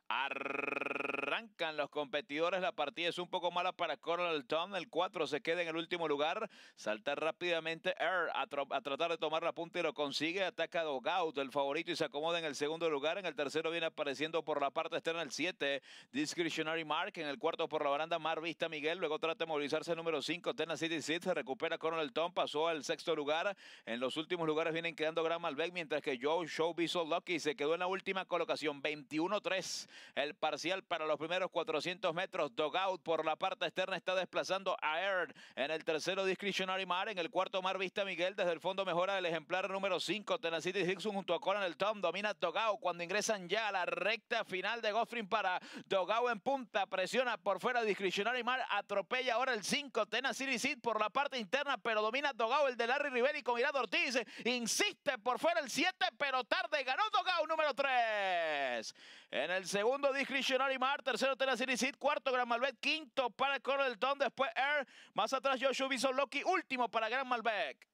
Arrancan los competidores, la partida es un poco mala para Coral Tom, el 4 se queda en el último lugar, salta rápidamente Air a tratar de tomar la punta y lo consigue, ataca Dogout, el favorito, y se acomoda en el segundo lugar. En el tercero viene apareciendo por la parte externa el 7, Discretionary Mark. En el cuarto por la baranda Mar Vista Miguel, luego trata de movilizarse el número 5, Tennessee Seed, se recupera Coral Tom, pasó al sexto lugar. En los últimos lugares vienen quedando Gran Malbec, mientras que Joe Show Visual Lucky se quedó en la última colocación, 21-3. El parcial para los primeros 400 metros. Dogout por la parte externa está desplazando a Air. En el tercero Discretionary Mar. En el cuarto Mar Vista Miguel. Desde el fondo mejora el ejemplar número 5. Tennessee Dixon junto a Coral Tom. Domina Dogout cuando ingresan ya a la recta final de Goffrin para Dogout en punta. Presiona por fuera Discretionary Mar. Atropella ahora el 5. Tennessee Seed por la parte interna, pero domina Dogout, el de Larry Rivera, con Irad Ortiz. Insiste por fuera el 7, pero tarde. Ganó Dogout número 3. En el segundo Discretionary Mar, tercero Tennessee Seed, cuarto Gran Malbec, quinto para Coral Tom, después Air, más atrás Joshua Bison Loki, último para Gran Malbec.